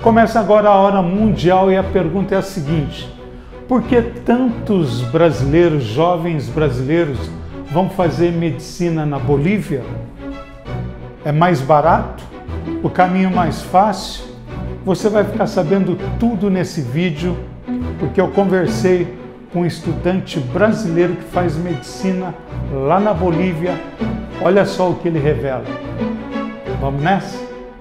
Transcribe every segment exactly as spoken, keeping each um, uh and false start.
Começa agora a Hora Mundial e a pergunta é a seguinte: por que tantos brasileiros, jovens brasileiros, vão fazer medicina na Bolívia? É mais barato? O caminho mais fácil? Você vai ficar sabendo tudo nesse vídeo, porque eu conversei com um estudante brasileiro que faz medicina lá na Bolívia. Olha só o que ele revela. Vamos nessa?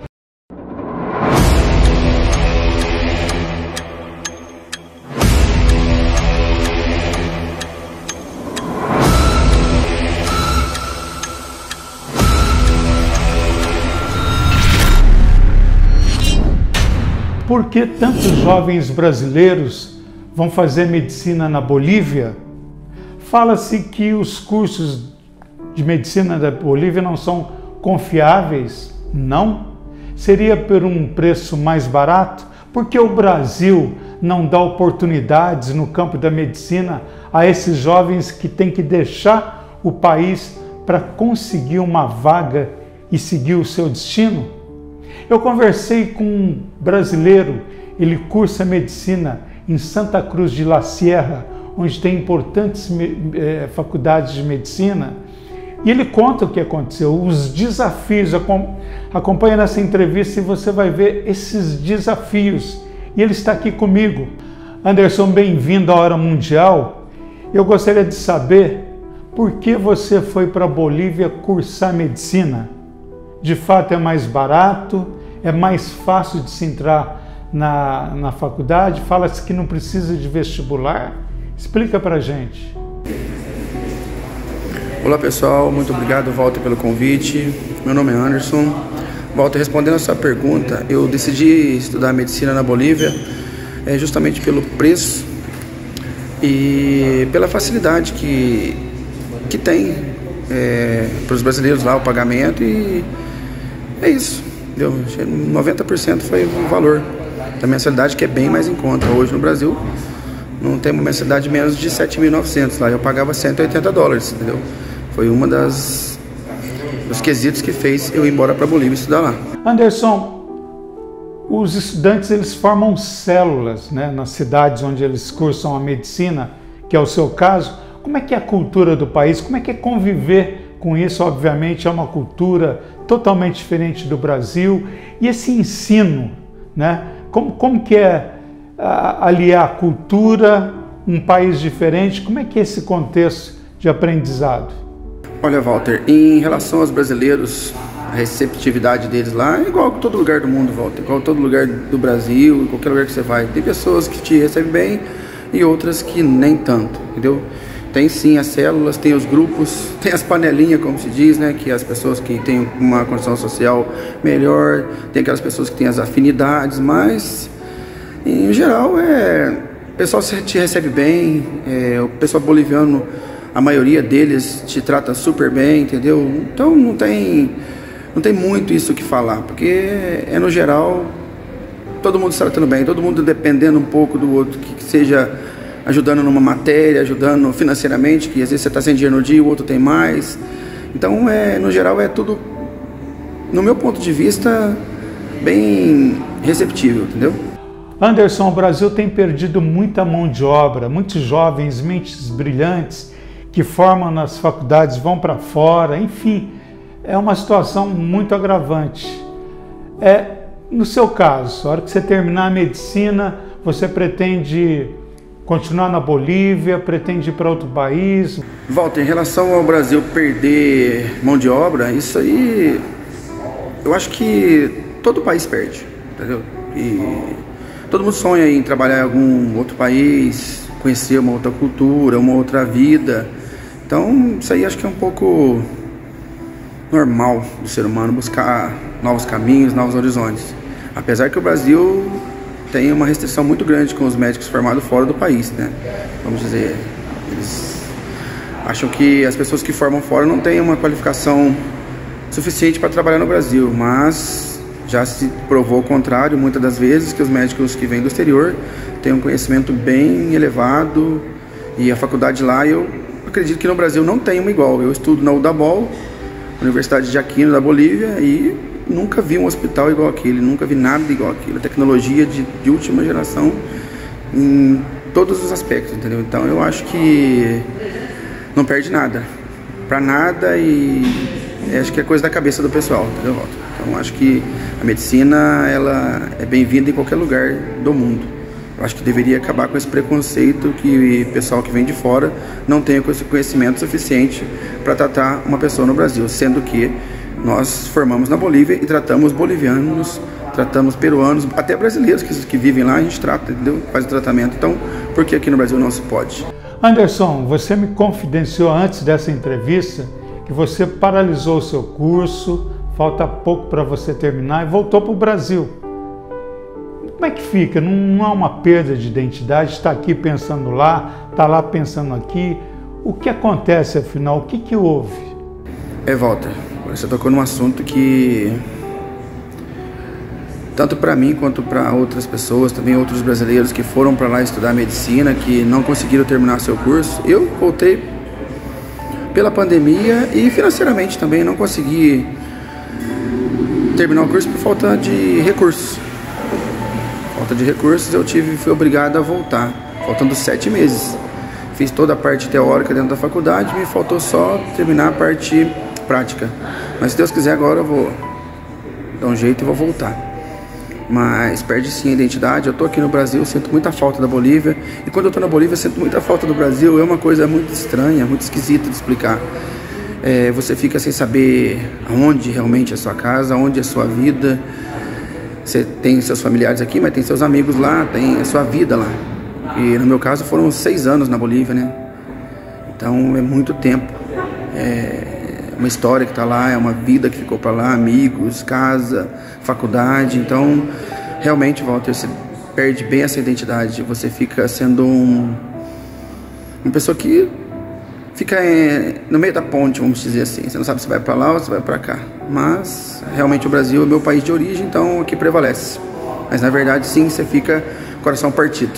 Por que tantos jovens brasileiros vão fazer medicina na Bolívia? Fala-se que os cursos de medicina da Bolívia não são confiáveis. Não? Seria por um preço mais barato? Porque o Brasil não dá oportunidades no campo da medicina a esses jovens que têm que deixar o país para conseguir uma vaga e seguir o seu destino? Eu conversei com um brasileiro, ele cursa medicina em Santa Cruz de la Sierra, onde tem importantes eh, faculdades de medicina, e ele conta o que aconteceu, os desafios. Acompanha nessa entrevista e você vai ver esses desafios. E ele está aqui comigo. Anderson, bem-vindo à Hora Mundial. Eu gostaria de saber por que você foi para a Bolívia cursar medicina. De fato é mais barato? É mais fácil de se entrar na, na faculdade? Fala-se que não precisa de vestibular. Explica pra gente. Olá pessoal, muito obrigado, Walter, pelo convite. Meu nome é Anderson. Walter, respondendo a sua pergunta, eu decidi estudar medicina na Bolívia é, justamente pelo preço e pela facilidade que, que tem é, para os brasileiros lá o pagamento, e é isso. Deu, noventa por cento foi o valor da mensalidade, que é bem mais em conta. Hoje no Brasil não tem uma mensalidade menos de sete mil e novecentos, lá eu pagava cento e oitenta dólares, entendeu? Foi uma das dos quesitos que fez eu ir embora para a Bolívia estudar lá. Anderson, os estudantes eles formam células, né, nas cidades onde eles cursam a medicina, que é o seu caso. Como é que é a cultura do país? Como é que é conviver com isso? Obviamente é uma cultura totalmente diferente do Brasil. E esse ensino, né? Como, como que é a, aliar a cultura, um país diferente? Como é que é esse contexto de aprendizado? Olha, Walter, em relação aos brasileiros, a receptividade deles lá é igual a todo lugar do mundo, Walter. Igual a todo lugar do Brasil, em qualquer lugar que você vai. Tem pessoas que te recebem bem e outras que nem tanto, entendeu? Tem sim as células, tem os grupos, tem as panelinhas, como se diz, né? Que as pessoas que têm uma condição social melhor, tem aquelas pessoas que têm as afinidades, mas em geral é, o pessoal te recebe bem, é, o pessoal boliviano, a maioria deles te trata super bem, entendeu? Então não tem, não tem muito isso que falar, porque é no geral todo mundo se tratando bem, todo mundo dependendo um pouco do outro, que seja ajudando numa matéria, ajudando financeiramente, que às vezes você está sem dinheiro no dia, o outro tem mais. Então, é, no geral, é tudo, no meu ponto de vista, bem receptível, entendeu? Anderson, o Brasil tem perdido muita mão de obra, muitos jovens, mentes brilhantes, que formam nas faculdades, vão para fora, enfim, é uma situação muito agravante. É, no seu caso, a hora que você terminar a medicina, você pretende continuar na Bolívia, pretende ir para outro país? Walter, em relação ao Brasil perder mão de obra, isso aí, eu acho que todo país perde, entendeu? E todo mundo sonha em trabalhar em algum outro país, conhecer uma outra cultura, uma outra vida. Então, isso aí acho que é um pouco normal do ser humano, buscar novos caminhos, novos horizontes. Apesar que o Brasil tem uma restrição muito grande com os médicos formados fora do país, né? Vamos dizer, eles acham que as pessoas que formam fora não têm uma qualificação suficiente para trabalhar no Brasil, mas já se provou o contrário muitas das vezes, que os médicos que vêm do exterior têm um conhecimento bem elevado, e a faculdade lá, eu acredito que no Brasil não tem uma igual. Eu estudo na U D A B O L, Universidade de Aquino da Bolívia, e nunca vi um hospital igual aquele, nunca vi nada igual aquilo. Tecnologia de, de última geração em todos os aspectos, entendeu? Então eu acho que não perde nada, pra nada, e acho que é coisa da cabeça do pessoal, entendeu, Walter? Então acho que a medicina, ela é bem-vinda em qualquer lugar do mundo. Eu acho que deveria acabar com esse preconceito que o pessoal que vem de fora não tenha conhecimento suficiente para tratar uma pessoa no Brasil, sendo que nós formamos na Bolívia e tratamos bolivianos, tratamos peruanos, até brasileiros que, que vivem lá, a gente trata, entendeu? Faz o tratamento. Então, por que aqui no Brasil não se pode? Anderson, você me confidenciou antes dessa entrevista que você paralisou o seu curso, falta pouco para você terminar e voltou para o Brasil. Como é que fica? Não, não há uma perda de identidade? Está aqui pensando lá, está lá pensando aqui. O que acontece, afinal? O que, que houve? É, Walter, você tocou num assunto que, tanto para mim quanto para outras pessoas, também outros brasileiros que foram para lá estudar medicina, que não conseguiram terminar seu curso, eu voltei pela pandemia e financeiramente também não consegui terminar o curso por falta de recursos. Falta de recursos, eu tive, fui obrigado a voltar, faltando sete meses. Fiz toda a parte teórica dentro da faculdade, me faltou só terminar a parte prática. Mas se Deus quiser, agora eu vou dar um jeito e vou voltar. Mas perde sim a identidade. Eu tô aqui no Brasil, sinto muita falta da Bolívia. E quando eu tô na Bolívia, sinto muita falta do Brasil. É uma coisa muito estranha, muito esquisita de explicar. É, você fica sem saber aonde realmente é a sua casa, aonde é a sua vida. Você tem seus familiares aqui, mas tem seus amigos lá, tem a sua vida lá. E no meu caso foram seis anos na Bolívia, né? Então é muito tempo. É uma história que está lá, é uma vida que ficou para lá, amigos, casa, faculdade. Então realmente, Walter, você perde bem essa identidade. Você fica sendo um, uma pessoa que fica é, no meio da ponte, vamos dizer assim. Você não sabe se vai para lá ou se vai para cá. Mas realmente o Brasil é meu país de origem, então aqui prevalece. Mas na verdade sim, você fica com o coração partido.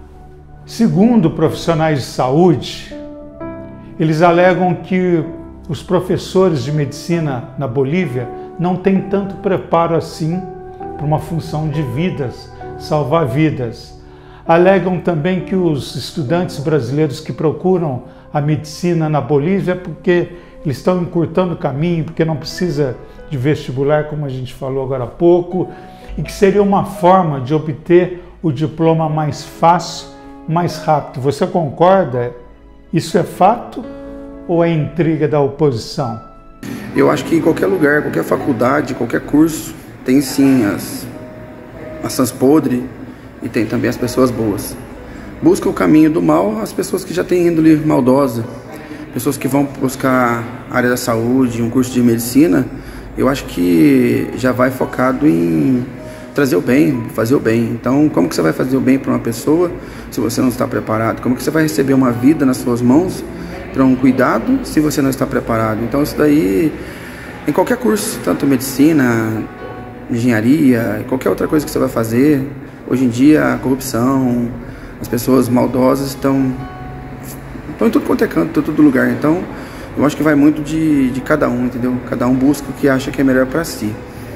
Segundo profissionais de saúde, eles alegam que os professores de medicina na Bolívia não têm tanto preparo assim para uma função de vidas, salvar vidas. Alegam também que os estudantes brasileiros que procuram a medicina na Bolívia é porque eles estão encurtando o caminho, porque não precisa de vestibular, como a gente falou agora há pouco, e que seria uma forma de obter o diploma mais fácil, mais rápido. Você concorda? Isso é fato ou é intriga da oposição? Eu acho que em qualquer lugar, qualquer faculdade, qualquer curso, tem sim as maçãs podres e tem também as pessoas boas. Busca o caminho do mal as pessoas que já têm índole maldosa, pessoas que vão buscar a área da saúde, um curso de medicina. Eu acho que já vai focado em trazer o bem, fazer o bem. Então, como que você vai fazer o bem para uma pessoa se você não está preparado? Como que você vai receber uma vida nas suas mãos para um cuidado se você não está preparado? Então, isso daí, em qualquer curso, tanto medicina, engenharia, qualquer outra coisa que você vai fazer, hoje em dia a corrupção, as pessoas maldosas estão, estão em tudo quanto é canto, em todo lugar. Então, eu acho que vai muito de, de cada um, entendeu? Cada um busca o que acha que é melhor para si.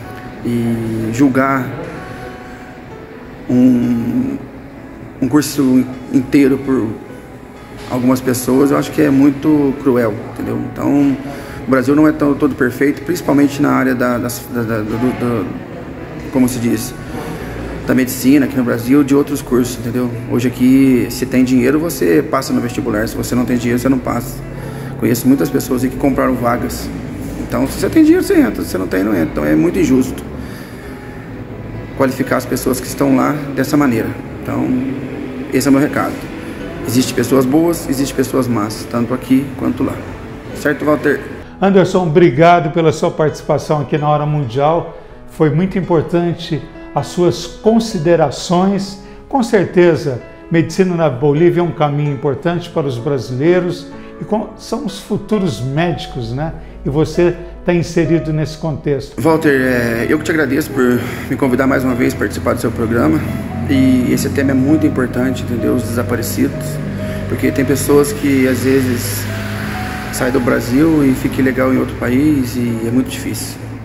E julgar um, um curso inteiro por algumas pessoas, eu acho que é muito cruel, entendeu? Então, o Brasil não é tão, todo perfeito, principalmente na área da, da, da, da, do, do, como se diz, da medicina aqui no Brasil, de outros cursos, entendeu? Hoje aqui, se tem dinheiro, você passa no vestibular, se você não tem dinheiro, você não passa. Conheço muitas pessoas aí que compraram vagas. Então, se você tem dinheiro, você entra, se você não tem, não entra. Então, é muito injusto qualificar as pessoas que estão lá dessa maneira. Então, esse é o meu recado. Existem pessoas boas, existem pessoas más, tanto aqui quanto lá. Certo, Walter? Anderson, obrigado pela sua participação aqui na Hora Mundial. Foi muito importante as suas considerações. Com certeza, medicina na Bolívia é um caminho importante para os brasileiros e são os futuros médicos, né? E você está inserido nesse contexto. Walter, é, eu que te agradeço por me convidar mais uma vez para participar do seu programa. E esse tema é muito importante, entendeu? Os desaparecidos. Porque tem pessoas que às vezes saem do Brasil e ficam ilegal em outro país e é muito difícil.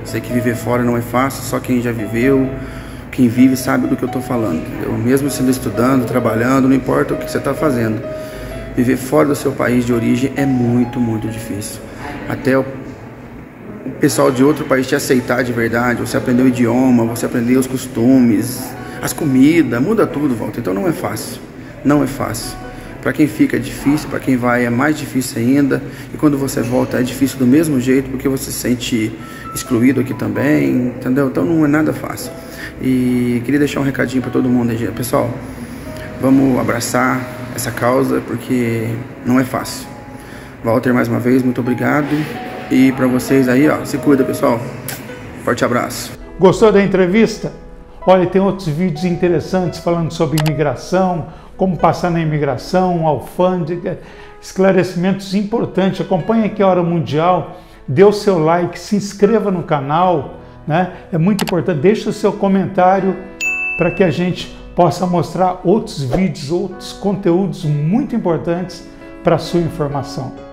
Sei que viver fora não é fácil, só quem já viveu, quem vive sabe do que eu estou falando, entendeu? Mesmo sendo estudando, trabalhando, não importa o que você está fazendo, viver fora do seu país de origem é muito, muito difícil. Até o pessoal de outro país te aceitar de verdade, você aprender o idioma, você aprender os costumes, as comidas, muda tudo, Walter. Então não é fácil, não é fácil. Para quem fica é difícil, para quem vai é mais difícil ainda. E quando você volta é difícil do mesmo jeito, porque você se sente excluído aqui também, entendeu? Então não é nada fácil. E queria deixar um recadinho para todo mundo aí, pessoal. Vamos abraçar essa causa, porque não é fácil. Walter, mais uma vez, muito obrigado. E para vocês aí, ó, se cuida, pessoal. Forte abraço. Gostou da entrevista? Olha, tem outros vídeos interessantes falando sobre imigração, como passar na imigração, alfândega, esclarecimentos importantes. Acompanhe aqui a Hora Mundial, dê o seu like, se inscreva no canal, né? É muito importante, deixe o seu comentário para que a gente possa mostrar outros vídeos, outros conteúdos muito importantes para a sua informação.